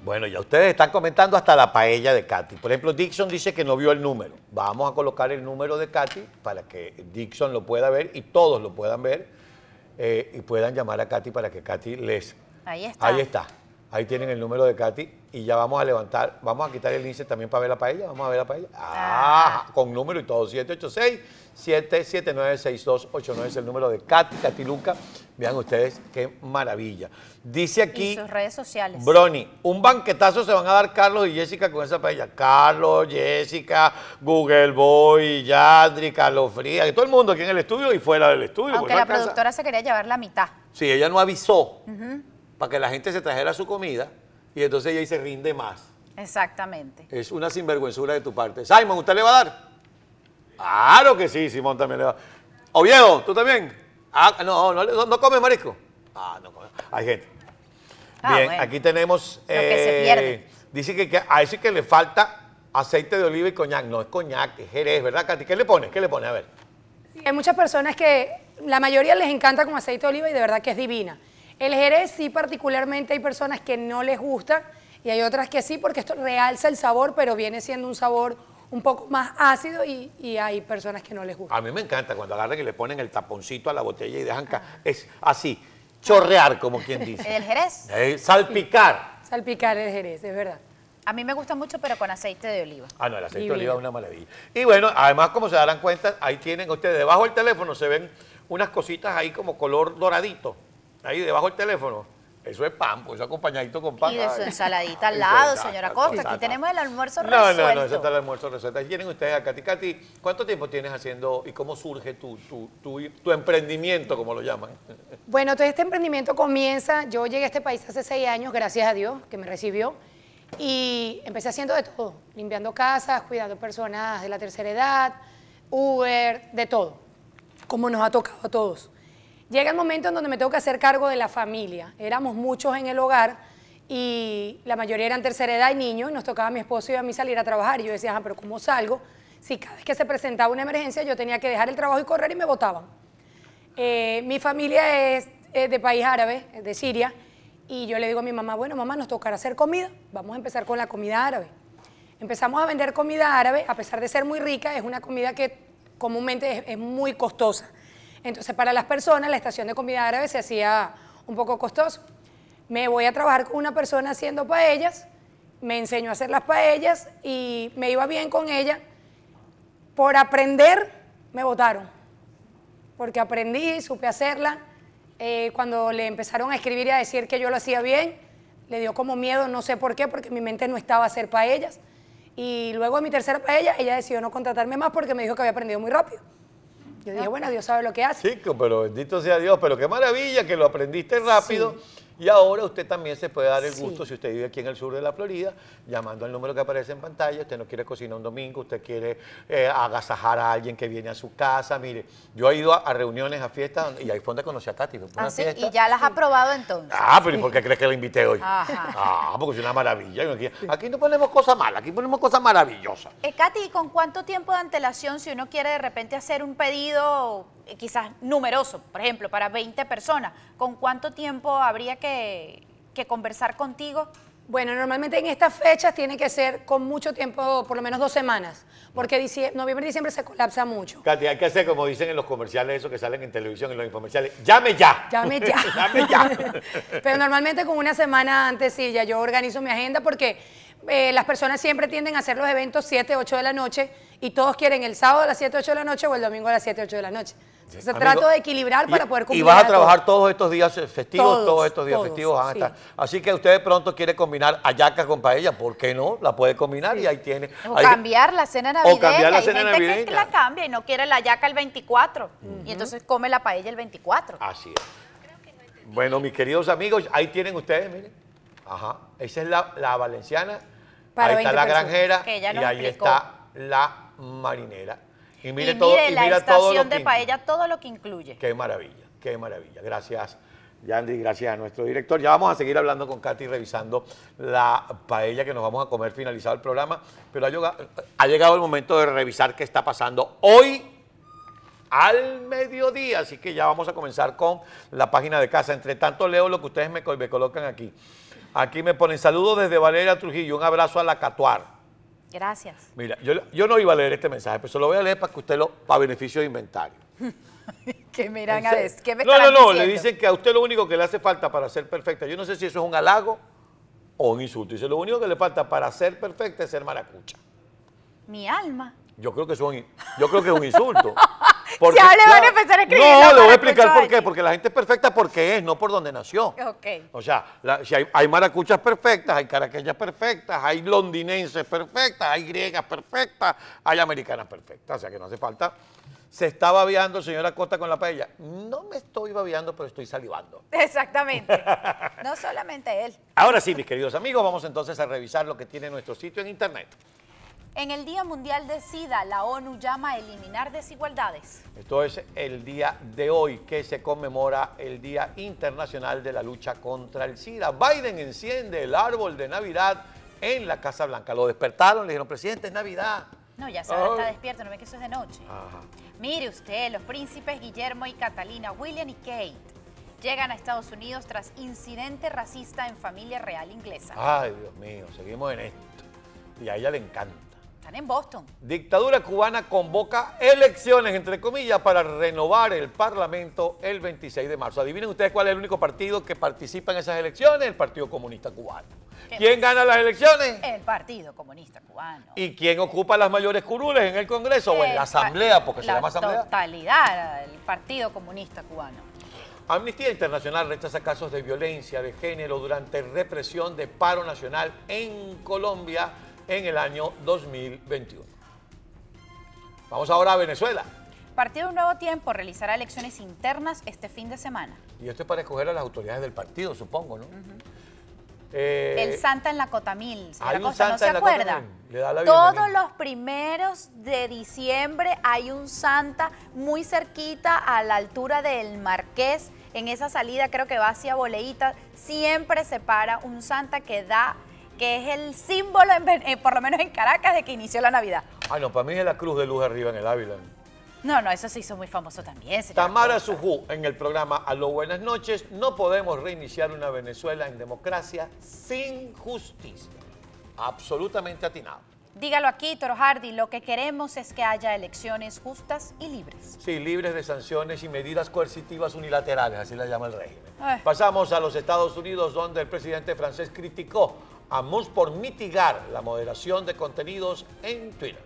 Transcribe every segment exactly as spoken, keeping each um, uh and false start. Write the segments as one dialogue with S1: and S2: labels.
S1: Bueno, ya ustedes están comentando hasta la paella de Katy. Por ejemplo, Dixon dice que no vio el número. Vamos a colocar el número de Katy para que Dixon lo pueda ver y todos lo puedan ver eh, y puedan llamar a Katy para que Katy les...
S2: Ahí está.
S1: Ahí está. Ahí tienen el número de Katy y ya vamos a levantar, vamos a quitar el índice también para ver la paella. Vamos a ver la paella. Ah, ah. Con número y todo. siete ocho seis, siete siete nueve, seis dos ocho nueve es el número de Katy, Katy Luca. Vean ustedes qué maravilla. Dice aquí...
S2: Y sus redes sociales.
S1: Brony, un banquetazo se van a dar Carlos y Jessica con esa paella. Carlos, Jessica, Google Boy, Yandri, Carlos Frías, todo el mundo aquí en el estudio y fuera del estudio.
S2: Aunque la productora se quería llevar la mitad.
S1: Sí, ella no avisó. Uh-huh. Para que la gente se trajera su comida y entonces ella ahí se rinde más.
S2: Exactamente.
S1: Es una sinvergüenzura de tu parte. Simon, ¿usted le va a dar? Claro que sí, Simón también le va a dar. Oviedo, ¿tú también? Ah, no, no, no, no comes marisco. Ah, no comes. Hay gente.
S2: Ah,
S1: Bien,
S2: bueno.
S1: aquí tenemos...
S2: Lo que
S1: eh,
S2: se pierde.
S1: Dice que, que a ese que le falta aceite de oliva y coñac. No, es coñac, es jerez, ¿verdad, Katy? ¿Qué le pones? ¿Qué le pones? A ver.
S3: Sí, hay muchas personas que la mayoría les encanta con aceite de oliva y de verdad que es divina. El jerez sí, particularmente hay personas que no les gusta y hay otras que sí, porque esto realza el sabor, pero viene siendo un sabor un poco más ácido y, y hay personas que no les gusta.
S1: A mí me encanta cuando agarran y le ponen el taponcito a la botella y dejan, ah. es así, chorrear, como quien dice.
S2: ¿El jerez?
S1: Eh, salpicar.
S3: Sí. Salpicar el jerez, es verdad.
S2: A mí me gusta mucho, pero con aceite de oliva.
S1: Ah, no, el aceite
S3: Divino.
S1: de oliva es una maravilla. Y bueno, además, como se darán cuenta, ahí tienen ustedes, debajo del teléfono se ven unas cositas ahí como color doradito. Ahí debajo del teléfono. Eso es pan, pues eso acompañadito con pan.
S2: Y de su
S1: Ay.
S2: ensaladita al lado,
S1: Exacto,
S2: señora Costa.
S1: exacto.
S2: Aquí tenemos el almuerzo
S1: no,
S2: resuelto.
S1: No, no, eso está el almuerzo resuelto. Ahí tienen ustedes a Katy. Katy, ¿cuánto tiempo tienes haciendo y cómo surge tu, tu, tu, tu emprendimiento, como lo llaman?
S3: Bueno, todo este emprendimiento comienza, yo llegué a este país hace seis años, gracias a Dios, que me recibió, y empecé haciendo de todo, limpiando casas, cuidando personas de la tercera edad, Uber, de todo, como nos ha tocado a todos. Llega el momento en donde me tengo que hacer cargo de la familia. Éramos muchos en el hogar y la mayoría eran tercera edad y niños y nos tocaba a mi esposo y a mí salir a trabajar. Y yo decía, ah, pero ¿cómo salgo? Si cada vez que se presentaba una emergencia yo tenía que dejar el trabajo y correr y me botaban. Eh, mi familia es, es de país árabe, de Siria, y yo le digo a mi mamá, bueno, mamá, nos tocará hacer comida, vamos a empezar con la comida árabe. Empezamos a vender comida árabe, a pesar de ser muy rica, es una comida que comúnmente es, es muy costosa. Entonces, para las personas, la estación de comida árabe se hacía un poco costoso. Me voy a trabajar con una persona haciendo paellas, me enseñó a hacer las paellas y me iba bien con ella. Por aprender, me botaron, porque aprendí, supe hacerla. Eh, cuando le empezaron a escribir y a decir que yo lo hacía bien, le dio como miedo, no sé por qué, porque mi mente no estaba a hacer paellas. Y luego de mi tercera paella, ella decidió no contratarme más porque me dijo que había aprendido muy rápido. Yo dije, bueno, Dios sabe lo que hace.
S1: Chico, pero bendito sea Dios, pero qué maravilla que lo aprendiste rápido. Sí. Y ahora usted también se puede dar el gusto, sí. Si usted vive aquí en el sur de la Florida, llamando al número que aparece en pantalla. Usted no quiere cocinar un domingo, usted quiere eh, agasajar a alguien que viene a su casa. Mire, yo he ido a, a reuniones, a fiestas, y ahí fue donde conocí a Katy.
S2: ¿Ah, sí? ¿Y ya las ha probado entonces?
S1: Ah, pero ¿y por qué crees que la invité hoy?
S2: Ajá.
S1: Ah, porque es una maravilla. Aquí, aquí no ponemos cosas malas, aquí ponemos cosas maravillosas.
S2: Eh, Katy, ¿con cuánto tiempo de antelación, si uno quiere de repente hacer un pedido eh, quizás numeroso, por ejemplo, para veinte personas, ¿con cuánto tiempo habría que, que conversar contigo?
S3: Bueno, normalmente en estas fechas tiene que ser con mucho tiempo, por lo menos dos semanas, porque diciembre, noviembre y diciembre se colapsa mucho.
S1: Katy, hay que hacer como dicen en los comerciales, esos que salen en televisión, en los infomerciales, ¡llame ya!
S3: ¡Llame ya!
S1: ¡Llame ya!
S3: Pero normalmente con una semana antes sí, ya yo organizo mi agenda porque eh, las personas siempre tienden a hacer los eventos siete, ocho de la noche y todos quieren el sábado a las siete, ocho de la noche o el domingo a las siete, ocho de la noche. Entonces
S1: Amigo,
S3: trato de equilibrar para
S1: y,
S3: poder cumplir.
S1: Y vas a trabajar
S3: todo.
S1: todos estos días festivos, todos, todos estos días
S3: todos,
S1: festivos van a
S3: sí.
S1: estar. Así que usted de pronto quiere combinar hallacas con paella, ¿por qué no? La puede combinar sí. Y ahí tiene.
S2: O
S1: ahí,
S2: cambiar la cena navideña.
S1: O cambiar la
S2: Hay
S1: cena
S2: gente
S1: navideña.
S2: que la cambia y no quiere la hallaca el veinticuatro. Uh-huh. Y entonces come la paella el veinticuatro.
S1: Así es. Bueno, mis queridos amigos, ahí tienen ustedes, miren. Ajá. Esa es la, la valenciana.
S3: Para
S1: ahí está la
S3: personas.
S1: granjera
S2: Que ella
S1: y
S2: nos
S1: ahí
S2: explicó.
S1: está la marinera. Y mire,
S2: y
S1: todo,
S2: mire
S1: y
S2: la
S1: mira
S2: estación
S1: todo lo
S2: de
S1: que
S2: paella, todo lo que incluye.
S1: Qué maravilla, qué maravilla. Gracias, Yandy, gracias a nuestro director. Ya vamos a seguir hablando con Katy, revisando la paella que nos vamos a comer finalizado el programa, pero ha llegado, ha llegado el momento de revisar qué está pasando hoy al mediodía, así que ya vamos a comenzar con la página de casa. Entre tanto, leo lo que ustedes me, me colocan aquí. Aquí me ponen saludos desde Valeria Trujillo, un abrazo a la Catuar.
S2: Gracias.
S1: Mira, yo, yo no iba a leer este mensaje, pero se lo voy a leer para que usted lo, para beneficio de inventario.
S2: ¿Qué me irán a decir? ¿Qué me
S1: No, no,
S2: estarán
S1: no, le
S2: diciendo?
S1: dicen que a usted lo único que le hace falta para ser perfecta, yo no sé si eso es un halago o un insulto. Dice, lo único que le falta para ser perfecta es ser maracucha.
S2: Mi alma.
S1: Yo creo que es un, yo creo que es un insulto.
S2: Si ahora le van a empezar a escribir
S1: No,
S2: la
S1: le voy a
S2: maracucha
S1: explicar por
S2: allí.
S1: qué. Porque la gente es perfecta porque es, no por donde nació.
S2: Ok.
S1: O sea, la- si hay, hay maracuchas perfectas, hay caraqueñas perfectas, hay londinenses perfectas, hay griegas perfectas, hay americanas perfectas. O sea que no hace falta. Se está babeando el señor Acosta con la paella. No me estoy babeando, pero estoy salivando.
S2: Exactamente. No solamente él.
S1: Ahora sí, mis queridos amigos, vamos entonces a revisar lo que tiene nuestro sitio en internet.
S2: En el Día Mundial de SIDA, la ONU llama a eliminar desigualdades.
S1: Esto es el día de hoy que se conmemora el Día Internacional de la Lucha contra el SIDA. Biden enciende el árbol de Navidad en la Casa Blanca. Lo despertaron, le dijeron, presidente, es Navidad.
S2: No, ya sabe, está
S1: Ay.
S2: despierto, no ve que eso es de noche.
S1: Ajá.
S2: Mire usted, los príncipes Guillermo y Catalina, William y Kate, llegan a Estados Unidos tras incidente racista en familia real inglesa.
S1: Ay, Dios mío, seguimos en esto. Y a ella le encanta.
S2: Están en Boston.
S1: Dictadura cubana convoca elecciones, entre comillas, para renovar el Parlamento el veintiséis de marzo. Adivinen ustedes cuál es el único partido que participa en esas elecciones, el Partido Comunista Cubano.
S2: ¿Qué
S1: ¿Quién
S2: más?
S1: gana las elecciones?
S2: El Partido Comunista Cubano.
S1: ¿Y quién ocupa las mayores curules en el Congreso o en
S2: El
S1: la
S2: pa-
S1: Asamblea? Porque se
S2: la
S1: llama Asamblea.
S2: totalidad del Partido Comunista Cubano.
S1: Amnistía Internacional rechaza casos de violencia de género durante represión de paro nacional en Colombia en el año dos mil veintiuno. Vamos ahora a Venezuela.
S2: Partido Nuevo Tiempo realizará elecciones internas este fin de semana.
S1: Y esto es para escoger a las autoridades del partido, supongo, ¿no? Eh,
S2: El Santa en la Cotamil, señora
S1: hay un
S2: Costa, ¿no
S1: Santa
S2: se
S1: en la
S2: acuerda?
S1: Cotamil, le da la
S2: Todos
S1: bienvenida.
S2: los primeros de diciembre hay un Santa muy cerquita a la altura del Marqués. En esa salida creo que va hacia Boleíta. Siempre se para un Santa que da, que es el símbolo, en Ven- eh, por lo menos en Caracas, de que inició la Navidad.
S1: Ay, no, para mí es la cruz de luz arriba en el Ávila.
S2: No, no, eso se hizo muy famoso también, señora
S1: Tamara
S2: Costa.
S1: Sujú, en el programa Aló Buenas Noches, no podemos reiniciar una Venezuela en democracia sin justicia. Absolutamente atinado.
S2: Dígalo aquí, Toro Hardy, lo que queremos es que haya elecciones justas y libres.
S1: Sí, libres de sanciones y medidas coercitivas unilaterales, así la llama el régimen.
S2: Ay.
S1: Pasamos a los Estados Unidos, donde el presidente francés criticó a Musk por mitigar la moderación de contenidos en Twitter.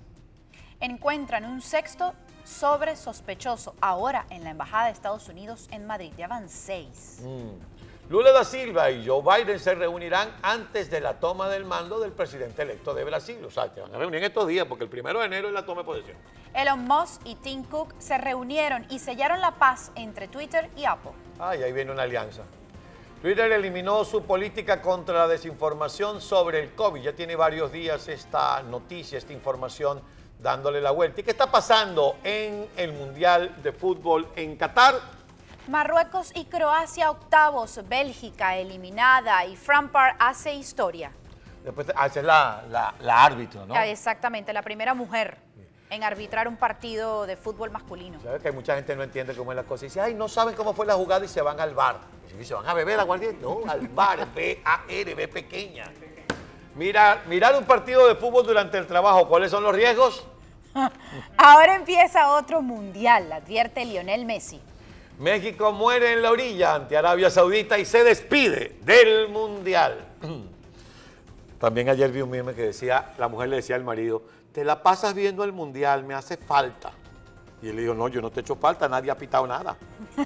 S2: Encuentran un sexto sobre sospechoso ahora en la Embajada de Estados Unidos en Madrid. Ya van seis.
S1: Lula da Silva y Joe Biden se reunirán antes de la toma del mando del presidente electo de Brasil. O sea, que van a reunir en estos días porque el primero de enero es la toma de posesión.
S2: Elon Musk y Tim Cook se reunieron y sellaron la paz entre Twitter y Apple.
S1: Ah, y ahí viene una alianza. Twitter eliminó su política contra la desinformación sobre el COVID. Ya tiene varios días esta noticia, esta información dándole la vuelta. ¿Y qué está pasando en el Mundial de Fútbol en Qatar?
S2: Marruecos y Croacia octavos, Bélgica eliminada y Frampard hace historia.
S1: Después hace la, la, la árbitro, ¿no?
S2: Ah, exactamente, la primera mujer en arbitrar un partido de fútbol masculino.
S1: ¿Sabes que hay mucha gente que no entiende cómo es la cosa? Y dice, ay, no saben cómo fue la jugada y se van al bar. Y se van a beber aguardiente. No, al bar, B A R, B pequeña. Mira, mirar un partido de fútbol durante el trabajo, ¿cuáles son los riesgos?
S2: Ahora empieza otro mundial, advierte Lionel Messi.
S1: México muere en la orilla ante Arabia Saudita y se despide del Mundial. También ayer vi un meme que decía, la mujer le decía al marido, te la pasas viendo el Mundial, me hace falta. Y él le dijo, no, yo no te echo falta, nadie ha pitado nada.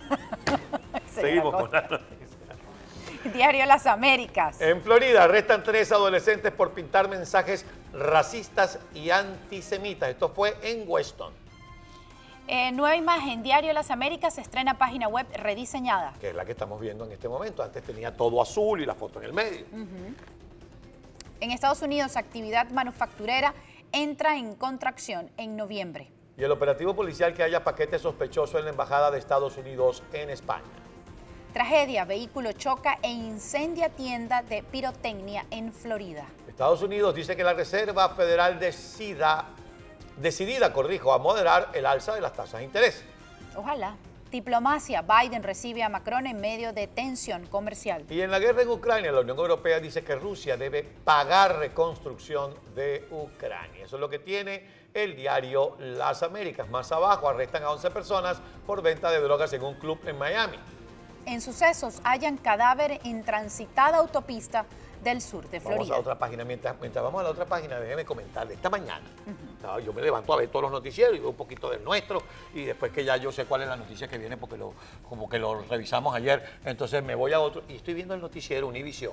S1: Seguimos con la noticia.
S2: Diario Las Américas.
S1: En Florida arrestan tres adolescentes por pintar mensajes racistas y antisemitas. Esto fue en Weston,
S2: Eh, nueva imagen, Diario Las Américas estrena página web rediseñada.
S1: que es la que estamos viendo en este momento. Antes tenía todo azul y la foto en el medio.
S2: En Estados Unidos, actividad manufacturera entra en contracción en noviembre.
S1: Y el operativo policial que haya paquete sospechoso en la Embajada de Estados Unidos en España.
S2: Tragedia, vehículo choca e incendia tienda de pirotecnia en Florida.
S1: Estados Unidos dice que la Reserva Federal decida, decidida, corrijo, a moderar el alza de las tasas de interés.
S2: Ojalá. Diplomacia. Biden recibe a Macron en medio de tensión comercial.
S1: Y en la guerra en Ucrania, la Unión Europea dice que Rusia debe pagar reconstrucción de Ucrania. Eso es lo que tiene el diario Las Américas. Más abajo, arrestan a once personas por venta de drogas en un club en Miami.
S2: En sucesos, hallan cadáver en transitada autopista del sur de Florida.
S1: Vamos a otra página. Mientras, mientras vamos a la otra página, déjeme comentarle. Esta mañana, uh-huh. yo me levanto a ver todos los noticieros y veo un poquito del nuestro, y después que ya yo sé cuál es la noticia que viene, porque lo, como que lo revisamos ayer, entonces me voy a otro, y estoy viendo el noticiero Univisión,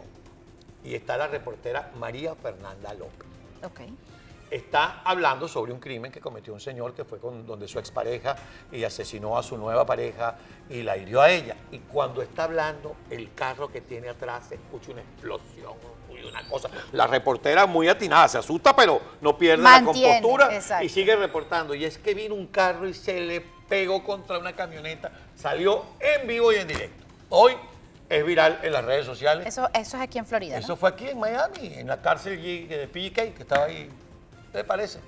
S1: y está la reportera María Fernanda López.
S2: Okay.
S1: Está hablando sobre un crimen que cometió un señor que fue con donde su expareja y asesinó a su nueva pareja y la hirió a ella. Y cuando está hablando, el carro que tiene atrás se escucha una explosión y una cosa. La reportera muy atinada, se asusta, pero no pierde Mantiene, la compostura, exacto. Y sigue reportando. Y es que vino un carro y se le pegó contra una camioneta. Salió en vivo y en directo. Hoy es viral en las redes sociales.
S2: Eso, eso es aquí en Florida,
S1: Eso
S2: ¿no?
S1: fue aquí en Miami, en la cárcel de P G K, que estaba ahí. ¿Qué le parece?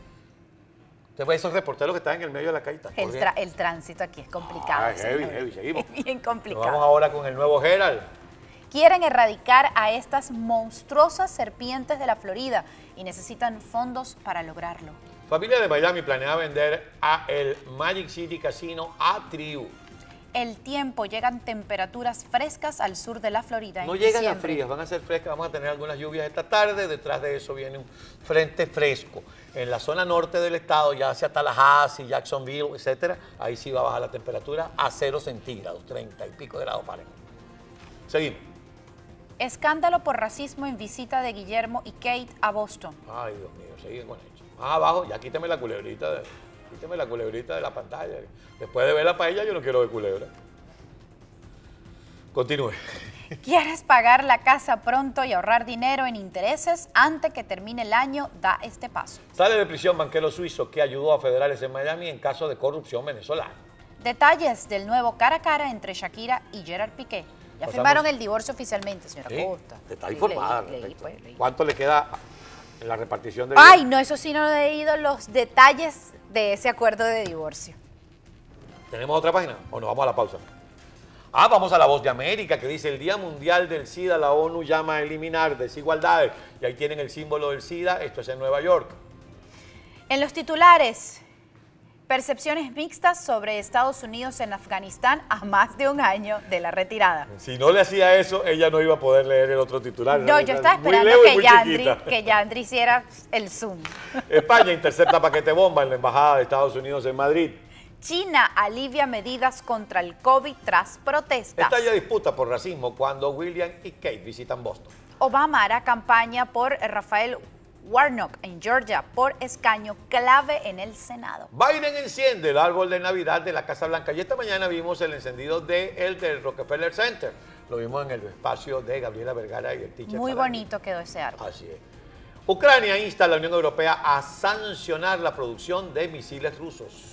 S1: Usted ve esos reporteros que están en el medio de la calle.
S2: El, tra el tránsito aquí es complicado.
S1: Ah, es heavy, heavy, seguimos.
S2: Es bien complicado.
S1: Nos vamos ahora con el nuevo Herald.
S2: Quieren erradicar a estas monstruosas serpientes de la Florida y necesitan fondos para lograrlo.
S1: Familia de Miami planea vender a el Magic City Casino a Triu.
S2: El tiempo, llegan temperaturas frescas al sur de la Florida.
S1: No llegan a frías, van a ser frescas, vamos a tener algunas lluvias esta tarde, detrás de eso viene un frente fresco. En la zona norte del estado, ya hacia Tallahassee, Jacksonville, etcétera, ahí sí va a bajar la temperatura a cero centígrados, treinta y pico de grados Fahrenheit. Seguimos.
S2: Escándalo por racismo en visita de Guillermo y Kate a Boston.
S1: Ay, Dios mío, sigue con eso. Más abajo, ya quíteme la culebrita de... Quíteme la culebrita de la pantalla. Después de ver la paella, yo no quiero ver culebra. Continúe.
S2: ¿Quieres pagar la casa pronto y ahorrar dinero en intereses antes que termine el año? Da este paso.
S1: Sale de prisión banquero suizo que ayudó a federales en Miami en caso de corrupción venezolana.
S2: Detalles del nuevo cara a cara entre Shakira y Gerard Piqué. Ya Pasamos. firmaron el divorcio oficialmente, señora
S1: ¿Sí?
S2: Costa.
S1: Está informada.
S2: Leí, leí, pues, leí.
S1: ¿Cuánto le queda en la repartición de...
S2: Ay, no, eso sí no he leído los detalles de ese acuerdo de divorcio.
S1: ¿Tenemos otra página o nos vamos a la pausa? Ah, vamos a La Voz de América, que dice: el Día Mundial del SIDA, la ONU llama a eliminar desigualdades. Y ahí tienen el símbolo del SIDA, esto es en Nueva York.
S2: En los titulares, percepciones mixtas sobre Estados Unidos en Afganistán a más de un año de la retirada.
S1: Si no le hacía eso, ella no iba a poder leer el otro titular.
S2: No, yo estaba esperando que Yandri, que Yandri hiciera el zoom.
S1: España intercepta paquete bomba en la Embajada de Estados Unidos en Madrid.
S2: China alivia medidas contra el COVID tras protestas.
S1: Estalla disputa por racismo cuando William y Kate visitan Boston.
S2: Obama hará campaña por Rafael Warnock en Georgia por escaño clave en el Senado.
S1: Biden enciende el árbol de Navidad de la Casa Blanca y esta mañana vimos el encendido de el del Rockefeller Center. Lo vimos en el espacio de Gabriela Vergara y el teacher.
S2: Muy
S1: Farani.
S2: bonito quedó ese árbol.
S1: Así es. Ucrania insta a la Unión Europea a sancionar la producción de misiles rusos.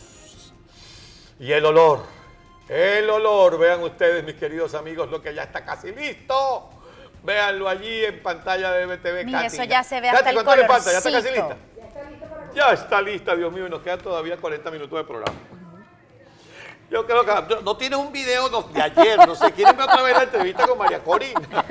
S1: Y el olor, el olor, vean ustedes, mis queridos amigos, lo que ya está casi listo. Véanlo allí en pantalla de B T V.
S2: Mira,
S1: Katy,
S2: eso ya se ve
S1: Katy,
S2: hasta el
S1: ¿cuánto le
S2: colorcito?
S1: falta? ¿Ya está casi lista? Ya está lista para... Ya está lista, Dios mío, y nos quedan todavía cuarenta minutos de programa. Yo creo que no, no tiene un video de ayer, no sé, ¿quieren ver otra vez la entrevista con María Corina?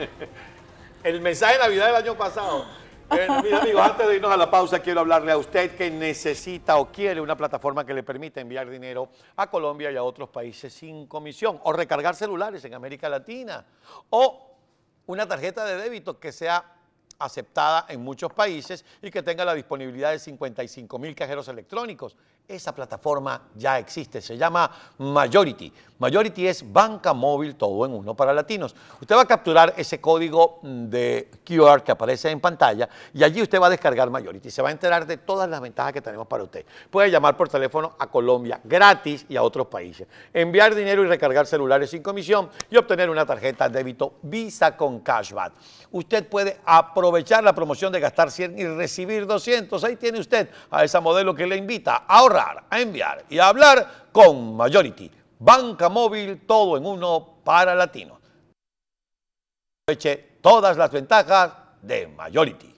S1: El mensaje de Navidad del año pasado. Bueno, mira, amigos, antes de irnos a la pausa, quiero hablarle a usted que necesita o quiere una plataforma que le permita enviar dinero a Colombia y a otros países sin comisión, o recargar celulares en América Latina, o una tarjeta de débito que sea aceptada en muchos países y que tenga la disponibilidad de cincuenta y cinco mil cajeros electrónicos. Esa plataforma ya existe, se llama Majority. Majority es banca móvil todo en uno para latinos. Usted va a capturar ese código de Q R que aparece en pantalla y allí usted va a descargar Majority. Se va a enterar de todas las ventajas que tenemos para usted. Puede llamar por teléfono a Colombia gratis y a otros países. Enviar dinero y recargar celulares sin comisión y obtener una tarjeta de débito Visa con cashback. Usted puede aprovechar la promoción de gastar cien y recibir doscientos. Ahí tiene usted a esa modelo que le invita a ahorrar, a enviar y a hablar con Majority. Banca móvil, todo en uno para latinos. Aproveche todas las ventajas de Majority.